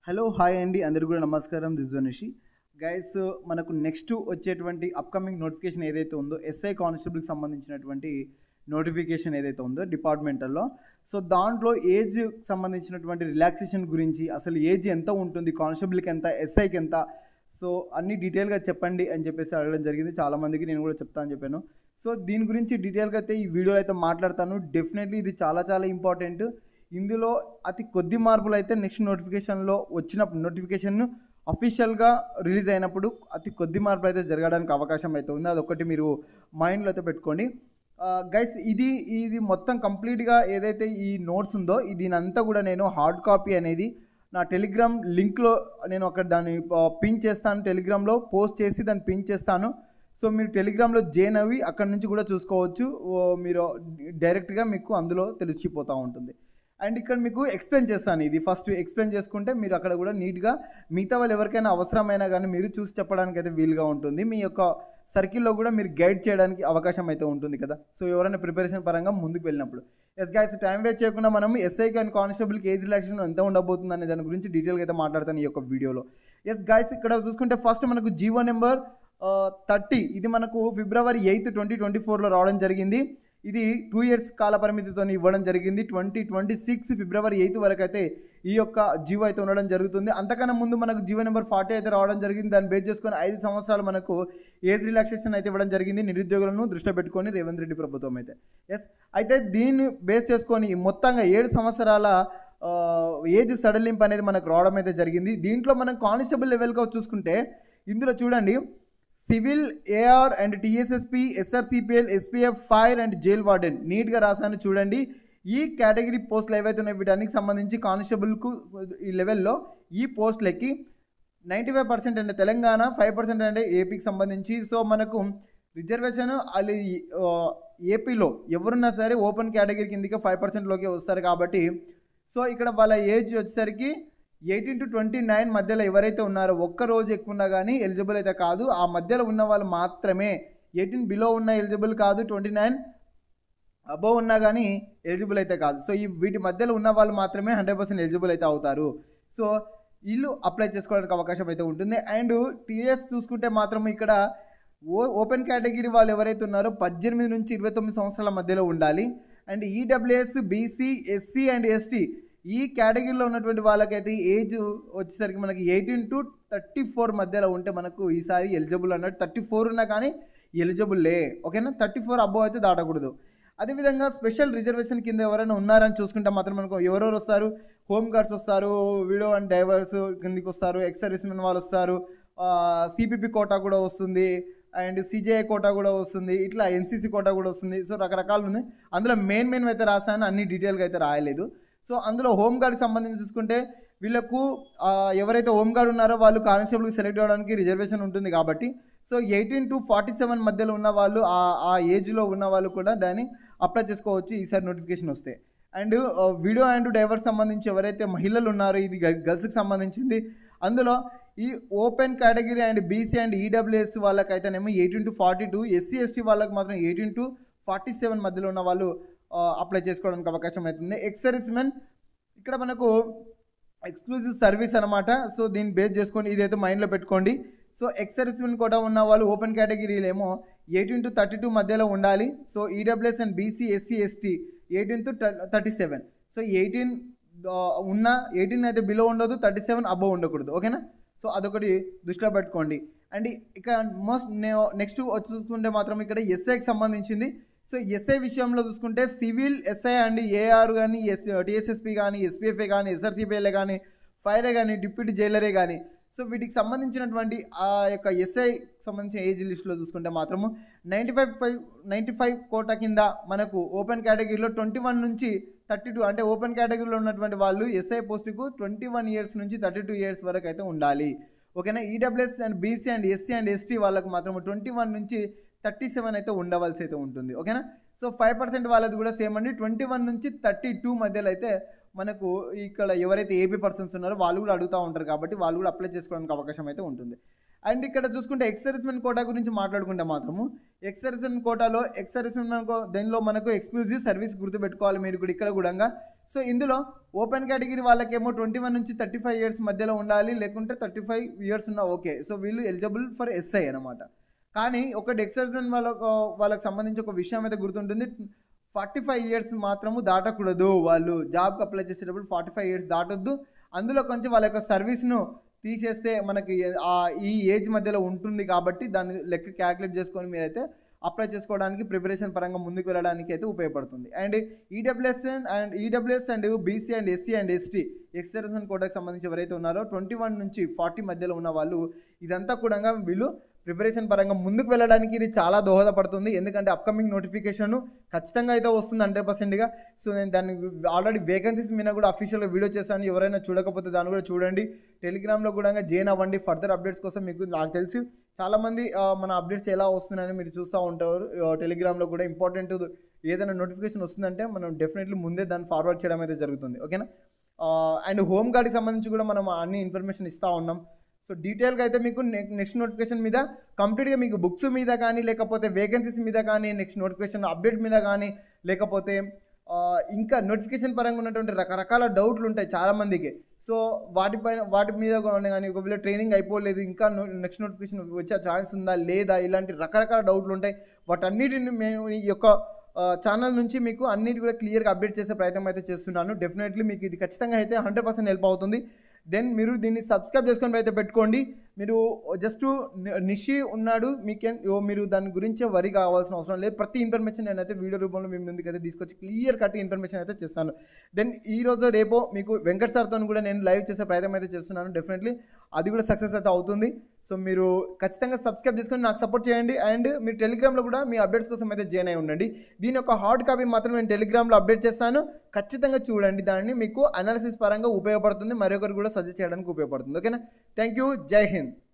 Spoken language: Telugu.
హలో హాయ్ అండి అందరికీ కూడా నమస్కారం. దిస్ జోనిషి గైస్. మనకు నెక్స్ట్ వచ్చేటువంటి అప్కమింగ్ నోటిఫికేషన్ ఏదైతే ఉందో ఎస్ఐ కానిస్టేబుల్కి సంబంధించినటువంటి నోటిఫికేషన్ ఏదైతే ఉందో డిపార్ట్మెంటల్లో, సో దాంట్లో ఏజ్ సంబంధించినటువంటి రిలాక్సేషన్ గురించి, అసలు ఏజ్ ఎంత ఉంటుంది, కానిస్టేబుల్కి ఎంత, ఎస్ఐకి ఎంత, సో అన్ని డీటెయిల్గా చెప్పండి అని చెప్పేసి అడగడం జరిగింది. చాలామందికి నేను కూడా చెప్తాను చెప్పాను. సో దీని గురించి డీటెయిల్గా అయితే ఈ వీడియోలో అయితే మాట్లాడతాను. డెఫినెట్లీ ఇది చాలా చాలా ఇంపార్టెంట్. ఇందులో అతి కొద్ది మార్పులు అయితే నెక్స్ట్ నోటిఫికేషన్లో వచ్చినప్పుడు, నోటిఫికేషన్ అఫీషియల్గా రిలీజ్ అయినప్పుడు అతి కొద్ది మార్పులు అయితే జరగడానికి అవకాశం అయితే ఉంది. అదొకటి మీరు మైండ్లో అయితే పెట్టుకోండి గైస్. ఇది మొత్తం కంప్లీట్గా ఏదైతే ఈ నోట్స్ ఉందో దీనంతా కూడా నేను హార్డ్ కాపీ అనేది నా టెలిగ్రామ్ లింక్లో నేను అక్కడ దాన్ని పిన్ చేస్తాను, టెలిగ్రామ్లో పోస్ట్ చేసి దాన్ని పిన్ చేస్తాను. సో మీరు టెలిగ్రామ్లో జాయిన్ అవి అక్కడ నుంచి కూడా చూసుకోవచ్చు. మీరు డైరెక్ట్గా మీకు అందులో తెలిసిపోతూ ఉంటుంది. అండ్ ఇక్కడ మీకు ఎక్స్ప్లెయిన్ చేస్తాను. ఇది ఫస్ట్ ఎక్స్ప్లెయిన్ చేసుకుంటే మీరు అక్కడ కూడా నీట్గా మిగతా వాళ్ళు ఎవరికైనా అవసరమైనా కానీ మీరు చూసి చెప్పడానికి అయితే వీలుగా ఉంటుంది. మీ యొక్క సర్కిల్లో కూడా మీరు గైడ్ చేయడానికి అవకాశం అయితే ఉంటుంది కదా. సో ఎవరైనా ప్రిపరేషన్ పరంగా ముందుకు వెళ్ళినప్పుడు. ఎస్ గైస్, టైం వేస్ట్ చేయకుండా మనం ఎస్ఐకి అండ్ కానిస్టేబుల్కి ఏజ్ రిలాక్సేషన్ ఎంత ఉండబోతుంది అనే దాని గురించి డీటెయిల్గా అయితే మాట్లాడతాను ఈ యొక్క వీడియోలో. ఎస్ గైస్, ఇక్కడ చూసుకుంటే ఫస్ట్ మనకు జీవో నెంబర్ 30 ఇది మనకు February 8, 2024లో రావడం జరిగింది. ఇది 2 years కాల పరిమితితో ఇవ్వడం జరిగింది. 2026 February 8 వరకు అయితే ఈ యొక్క జీవో అయితే ఉండడం జరుగుతుంది. అంతకన్నా ముందు మనకు జీవో నెంబర్ 40 అయితే రావడం జరిగింది. దాన్ని బేస్ చేసుకొని 5 సంవత్సరాలు మనకు ఏజ్ రిలాక్సేషన్ అయితే ఇవ్వడం జరిగింది. నిరుద్యోగులను దృష్టిలో పెట్టుకొని రేవంత్ రెడ్డి ప్రభుత్వం అయితే. ఎస్, అయితే దీన్ని బేస్ చేసుకొని మొత్తంగా 7 సంవత్సరాల ఏజ్ సడలింపు అనేది మనకు రావడం అయితే జరిగింది. దీంట్లో మనం కానిస్టేబుల్ లెవెల్గా చూసుకుంటే ఇందులో చూడండి, civil, AR and TSSP, SRCPL, SPF, fire and jail warden నీట్గా రాసాను చూడండి. ఈ కేటగిరీ పోస్టులు ఏవైతే ఉన్నాయో వీటన్నికి సంబంధించి కానిస్టేబుల్కు ఈ లెవెల్లో ఈ పోస్టులకి 95% అంటే తెలంగాణ, 5% అంటే ఏపీకి సంబంధించి. సో మనకు రిజర్వేషన్ అది ఏపీలో ఎవరున్నా సరే ఓపెన్ కేటగిరీ కిందకి 5%లోకి వస్తారు కాబట్టి, సో ఇక్కడ వాళ్ళ ఏజ్ వచ్చేసరికి 18 to 29 మధ్యలో ఎవరైతే ఉన్నారో, ఒక్కరోజు ఎక్కువ ఉన్నా కానీ ఎలిజిబుల్ అయితే కాదు. ఆ మధ్యలో ఉన్న వాళ్ళు మాత్రమే, 18 బిలో ఉన్న ఎలిజిబుల్ కాదు, 29 అబోవ్ ఉన్నా కానీ ఎలిజిబుల్ అయితే కాదు. సో వీటి మధ్యలో ఉన్న వాళ్ళు మాత్రమే 100% ఎలిజిబుల్ అయితే అవుతారు. సో వీళ్ళు అప్లై చేసుకోవడానికి అవకాశం అయితే ఉంటుంది. అండ్ టీఎస్ చూసుకుంటే మాత్రం ఇక్కడ ఓపెన్ కేటగిరీ వాళ్ళు ఎవరైతే ఉన్నారో 18 నుంచి 29 సంవత్సరాల మధ్యలో ఉండాలి. And EWS, BC, SC and ST ఈ కేటగిరీలో ఉన్నటువంటి వాళ్ళకైతే ఏజ్ వచ్చేసరికి మనకి 18 to 34 మధ్యలో ఉంటే మనకు ఈసారి ఎలిజిబుల్ అన్నట్టు. 34 ఉన్నా కానీ ఎలిజిబుల్లే, ఓకేనా. 34 అబోవ్ అయితే దాటకూడదు. అదేవిధంగా స్పెషల్ రిజర్వేషన్ కింద ఎవరైనా ఉన్నారని చూసుకుంటే మాత్రం మనకు ఎవరెవరు వస్తారు, హోమ్ గార్డ్స్ వస్తారు, విడో అండ్ డైవర్స్ కిందకి వస్తారు, ఎక్స్ సర్వీస్మెన్ వాళ్ళు వస్తారు, సిపిపి కోటా కూడా వస్తుంది, అండ్ సిజేఐ కోటా కూడా వస్తుంది, ఇట్లా ఎన్సీసీ కోటా కూడా వస్తుంది. సో రకరకాలు ఉన్నాయి. అందులో మెయిన్ అయితే రాసాను, అన్ని డీటెయిల్గా అయితే రాయలేదు. సో అందులో హోమ్ గార్డ్కి సంబంధించి చూసుకుంటే వీళ్ళకు ఎవరైతే హోమ్ గార్డ్ ఉన్నారో వాళ్ళు కానిస్టేబుల్కి సెలెక్ట్ అవ్వడానికి రిజర్వేషన్ ఉంటుంది కాబట్టి, సో 18 to 47 మధ్యలో ఉన్న వాళ్ళు, ఆ ఏజ్లో ఉన్న వాళ్ళు కూడా దాన్ని అప్లై చేసుకోవచ్చు ఈసారి నోటిఫికేషన్ వస్తే. అండ్ వీడియో అండ్ డైవర్స్ సంబంధించి ఎవరైతే మహిళలు ఉన్నారో ఇది గర్ల్స్కి సంబంధించింది. అందులో ఈ open category and BC and EWS వాళ్ళకైతేనేమో 18 to 42, ఎస్సీ ఎస్టీ వాళ్ళకి మాత్రం 18 to 47 మధ్యలో ఉన్న వాళ్ళు అప్లై చేసుకోవడానికి అవకాశం అవుతుంది. ఎక్స్ సర్వీస్మెన్ ఇక్కడ మనకు ఎక్స్క్లూజివ్ సర్వీస్ అనమాట. సో దీన్ని బేస్ చేసుకొని ఇదైతే మైండ్లో పెట్టుకోండి. సో ఎక్స్ సర్వీస్మెన్ కూడా ఉన్న వాళ్ళు ఓపెన్ కేటగిరీలో ఏమో 18 to 32 మధ్యలో ఉండాలి. So EWS and BC, SC, ST 18 to 37. So 18 ఉన్న 18 అయితే బిలో ఉండదు, 37 అబోవ్ ఉండకూడదు, ఓకేనా. సో అదొకటి దృష్టిలో పెట్టుకోండి. అండ్ ఇక నెక్స్ట్ చూసుకుంటే మాత్రం ఇక్కడ ఎస్ఐకి సంబంధించింది. సో ఎస్ఐ విషయంలో చూసుకుంటే సివిల్, ఎస్ఐ అండ్ ఏఆర్ కానీ, టీఎస్ఎస్పీ కానీ, ఎస్పీఎఫ్ఏ కానీ, ఎస్ఆర్సీపీఎల్ఏ కానీ, ఫైరే కానీ, డిప్యూటీ జైలరే కానీ, సో వీటికి సంబంధించినటువంటి ఆ యొక్క ఎస్ఐ సంబంధించిన ఏజ్ లిస్టులో చూసుకుంటే మాత్రము 95 కోటా కింద మనకు ఓపెన్ కేటగిరీలో 21 నుంచి 32 అంటే ఓపెన్ కేటగిరీలో ఉన్నటువంటి వాళ్ళు ఎస్ఐ పోస్టుకు 21 years నుంచి 32 years వరకు అయితే ఉండాలి, ఓకేనా. EWS and BC and SC and ST వాళ్ళకు మాత్రం 21 నుంచి 37 అయితే ఉండవలసి అయితే ఉంటుంది, ఓకేనా. సో 5% వాళ్ళది కూడా సేమ్ అండి. 21 నుంచి 32 మధ్యలో అయితే మనకు ఇక్కడ ఎవరైతే ఏపీ పర్సన్స్ ఉన్నారో వాళ్ళు కూడా అడుగుతూ ఉంటారు కాబట్టి వాళ్ళు కూడా అప్లై చేసుకోవడానికి అవకాశం అయితే ఉంటుంది. అండ్ ఇక్కడ చూసుకుంటే ఎక్స్ సర్వీస్మెన్ కోటా గురించి మాట్లాడుకుంటే మాత్రము ఎక్స్ సర్వీస్మెన్ కోటాలో ఎక్స్ సర్వీస్మెన్ దీనిలో మనకు ఎక్స్క్లూజివ్ సర్వీస్ గుర్తుపెట్టుకోవాలి మీరు కూడా ఇక్కడ కూడా. సో ఇందులో ఓపెన్ కేటగిరీ వాళ్ళకేమో 21 నుంచి 35 ఇయర్స్ మధ్యలో ఉండాలి, లేకుంటే 35 ఇయర్స్ ఉన్నా ఓకే. సో వీళ్ళు ఎలిజిబుల్ ఫర్ ఎస్ఐ అనమాట. కానీ ఒకటి ఎక్స్ సర్వీస్మెన్ వాళ్ళకి సంబంధించి ఒక విషయం అయితే గుర్తుంటుంది, 45 ఇయర్స్ మాత్రము దాటకూడదు. వాళ్ళు జాబ్కి అప్లై చేసేటప్పుడు 45 ఇయర్స్ దాటొద్దు. అందులో కొంచెం వాళ్ళ యొక్క సర్వీస్ను తీసేస్తే మనకి ఈ ఏజ్ మధ్యలో ఉంటుంది కాబట్టి దాన్ని లెక్క క్యాలిక్యులేట్ చేసుకొని మీరైతే అప్లై చేసుకోవడానికి ప్రిపరేషన్ పరంగా ముందుకు వెళ్ళడానికి అయితే ఉపయోగపడుతుంది. And EWS and BC and SC and ST ex servicemen కోటాకి సంబంధించి ఎవరైతే ఉన్నారో 21 నుంచి 40 మధ్యలో ఉన్న వాళ్ళు ఇదంతా కూడా వీళ్ళు ప్రిపరేషన్ పరంగా ముందుకు వెళ్ళడానికి ఇది చాలా దోహదపడుతుంది. ఎందుకంటే అప్కమింగ్ నోటిఫికేషన్ ఖచ్చితంగా అయితే వస్తుంది 100%గా. సో నేను దాన్ని ఆల్రెడీ వేకెన్సీస్ మీద కూడా అఫీషియల్గా వీడియో చేశాను, ఎవరైనా చూడకపోతే దాన్ని కూడా చూడండి. టెలిగ్రామ్లో కూడా జాయిన్ అవ్వండి ఫర్దర్ అప్డేట్స్ కోసం. మీకు నాకు తెలిసి చాలామంది మన అప్డేట్స్ ఎలా వస్తున్నాయని మీరు చూస్తూ ఉంటారు. టెలిగ్రామ్లో కూడా ఇంపార్టెంట్ ఏదైనా నోటిఫికేషన్ వస్తుందంటే మనం డెఫినెట్లీ ముందే దాన్ని ఫార్వర్డ్ చేయడం అయితే జరుగుతుంది, ఓకేనా. అండ్ హోమ్ గార్డ్కి సంబంధించి కూడా మనం అన్ని ఇన్ఫర్మేషన్ ఇస్తూ ఉన్నాం. సో డీటెయిల్గా అయితే మీకు నెక్స్ట్ నోటిఫికేషన్ మీద కంప్లీట్గా మీకు బుక్స్ మీద కానీ, లేకపోతే వేకెన్సీస్ మీద కానీ, నెక్స్ట్ నోటిఫికేషన్ అప్డేట్ మీద కానీ, లేకపోతే ఇంకా నోటిఫికేషన్ పరంగా ఉన్నటువంటి రకరకాల డౌట్లు ఉంటాయి చాలామందికి. సో వాటి మీద కానీ ఒకవేళ ట్రైనింగ్ అయిపోలేదు, ఇంకా నెక్స్ట్ నోటిఫికేషన్ వచ్చే ఛాన్స్ ఉందా లేదా, ఇలాంటి రకరకాల డౌట్లు ఉంటాయి. వాటన్నిటిని మేము ఈ యొక్క ఛానల్ నుంచి మీకు అన్నిటి కూడా క్లియర్గా అప్డేట్ చేసే ప్రయత్నం అయితే చేస్తున్నాను. డెఫినెట్లీ మీకు ఇది ఖచ్చితంగా అయితే 100% హెల్ప్ అవుతుంది. దెన్ మీరు దీన్ని సబ్స్క్రైబ్ చేసుకొని అయితే పెట్టుకోండి. మీరు జస్ట్ నిషి ఉన్నాడు మీరు దాని గురించి వరి కావాల్సిన అవసరం లేదు. ప్రతి ఇన్ఫర్మేషన్ నేనైతే వీడియో రూపంలో మీ ముందుకు అయితే తీసుకొచ్చి క్లియర్ కట్ ఇన్ఫర్మేషన్ అయితే చేస్తాను. దెన్ ఈ రోజు రేపో మీకు వెంకట్ సార్తో కూడా నేను లైవ్ చేసే ప్రయత్నం అయితే చేస్తున్నాను. డెఫినెట్లీ అది కూడా సక్సెస్ అయితే అవుతుంది. సో మీరు ఖచ్చితంగా సబ్స్క్రైబ్ చేసుకొని నాకు సపోర్ట్ చేయండి. అండ్ మీరు టెలిగ్రామ్లో కూడా మీ అప్డేట్స్ కోసం అయితే జాయిన్ అయి ఉండండి. దీని యొక్క హార్డ్ కాపీ మాత్రం నేను టెలిగ్రామ్లో అప్డేట్ చేస్తాను, ఖచ్చితంగా చూడండి. దాన్ని మీకు అనాలిసిస్ పరంగా ఉపయోగపడుతుంది, మరొకరు కూడా సజెస్ట్ చేయడానికి ఉపయోగపడుతుంది, ఓకేనా. థ్యాంక్ యూ, జై హింద్.